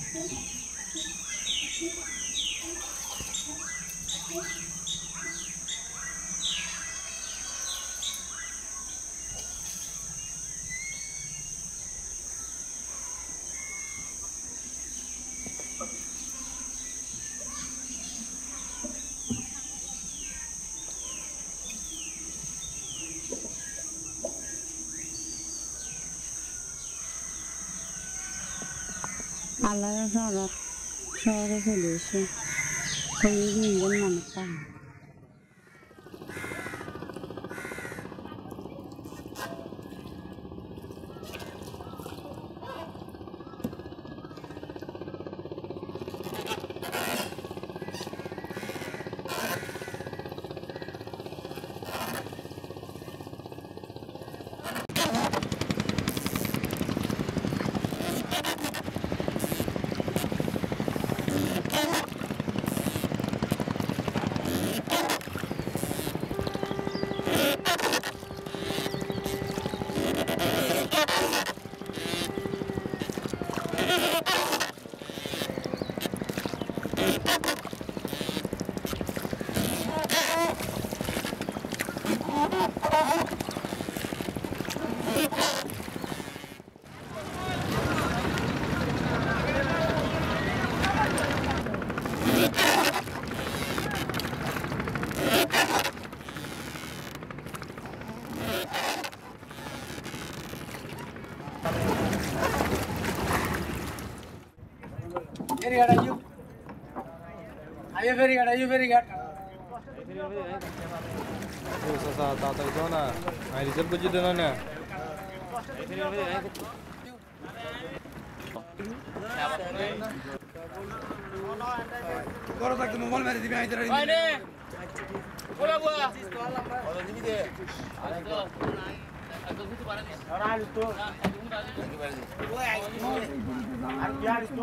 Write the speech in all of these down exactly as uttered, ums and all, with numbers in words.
আল্লাহ শহর শহরে চলে এসে সেই দিন মানুষ পায় Very good, are you? Are you very good? Are you very good? Oh, sasa tata itu na. Ay, result ko dito na na. Koro tak mobile mere dibi aitara. Ayne. Bola bola. Bola dibi de. Agak gitu parah nih. Orang itu. Ar biar itu.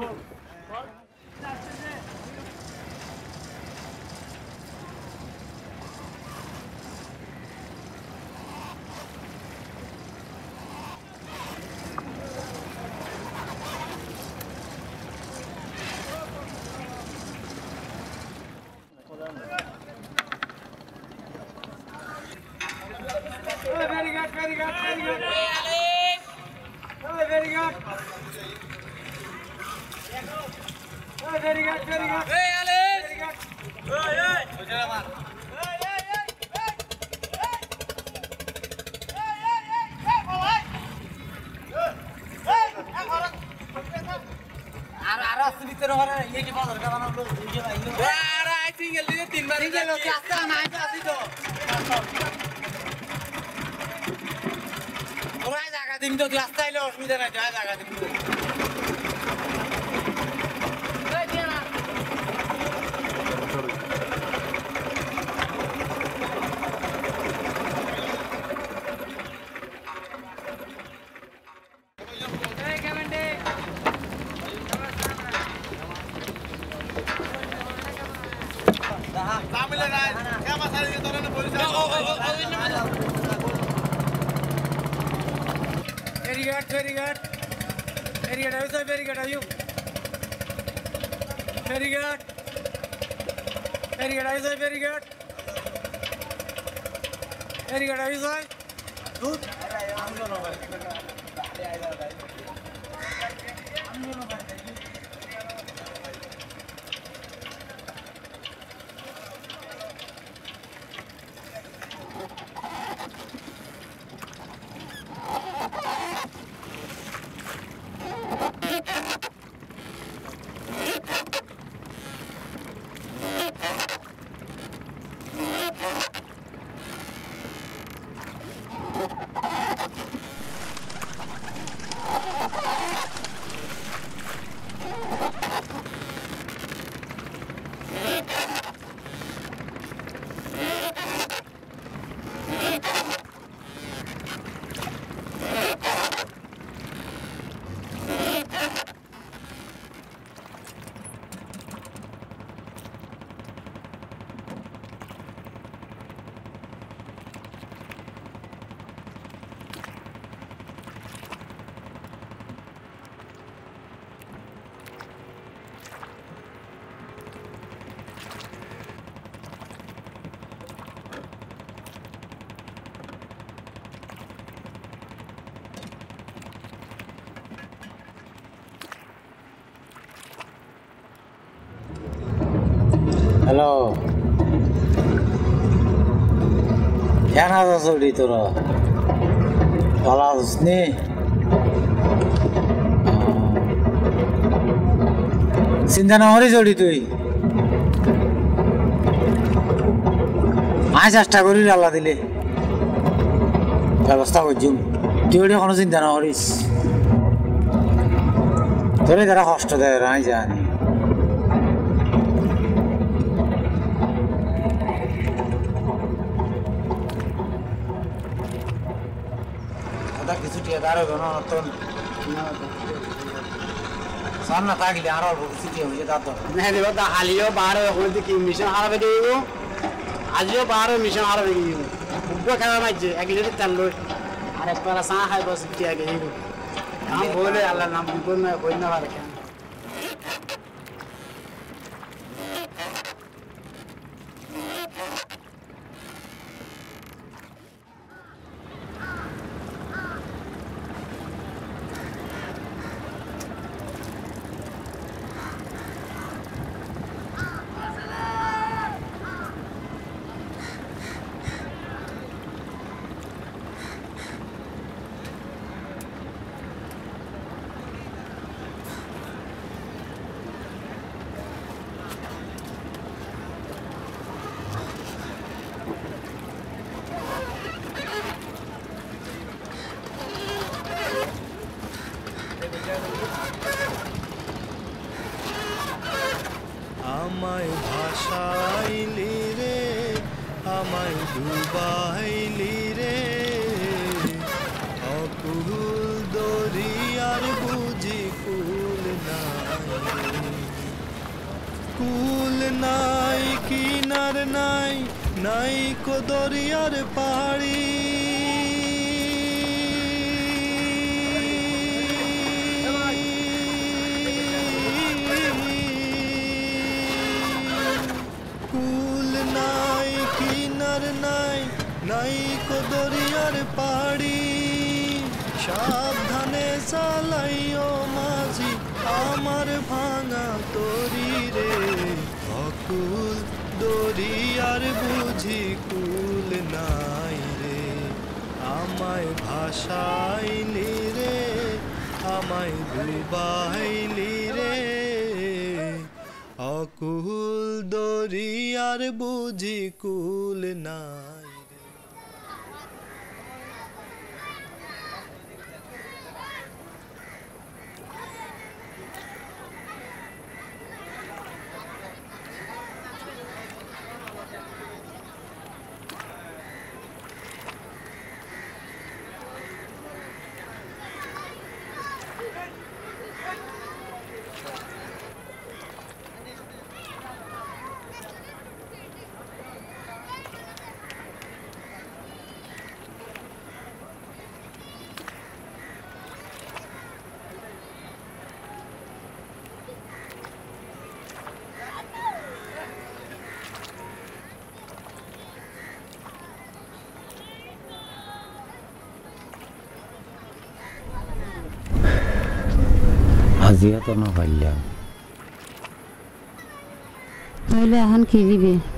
Very good, very good, very good. Hey Alex. Oh, very good. Oh, very good, very good. Hey Alex. Very good. Hey hey. Ujala man. Hey hey hey. Hey hey hey. Hey boy. Hey, ek orang. Ar ar asli ter hore ye ki bazar ka banam lo ye bhai lo. Hey, I think ये लिए तीन बार Single lo ki asta na ai asi to. Orai jaga dim to class taile অসুবিধা নাই যা জায়গা dim to. Hey dia na. Hey Kevin Day. Tamil na kya masala ye tore na police. Oh oh oh oh ini mana? Very good, very good. Very good, are you very good, are you? Very good. Very good, are you very good? Very good, are you sir? Good. Hello কেন আছিস তোরা ভালো আছিস নি চিন্তা না হরে জড়ি তুই আয় চেষ্টা করি আল্লাহ দিলে ব্যবস্থা করছুম তুই ওটা কোনো চিন্তা না করিস তোরে তারা কষ্ট দেয় আমি জানি কিছু টিয়া তার সামনে থাকলে আরো কিছু টিয়া হয়ে যেত না হালিও বারো এখন কি মিশন হারাবে দিব আজিও বারো মিশন হারাবে দিব খুব খেলা মাইছে এক লিটার তেল লই আর একবার চা খাই বস কি আগে নাম বলে আল্লাহ নাম বিপদ না কই না পারে কেন আমায় ভাসাইলি রে আমায় ডুবাইলি রে অকুল দরিয়ার বুঝি কুল নাই কুল নাই কিনার নাই নাই কো দরিয়ার পাড়ি কুল নাই কিনার নাই নাই কো দরিয়ার পাড়ি সাবধানে চালাইও মাঝি আমার ভাঙা তরি রে অকুল দরিয়ার বুঝি কুল নাই রে আমায় ভাসাইলি রে আমায় ডুবাইলি রে অকুল দরিয়ার বুঝি কুল নাই রে আজিয়া তো না পাইলাম তাহলে এখন কি দিবে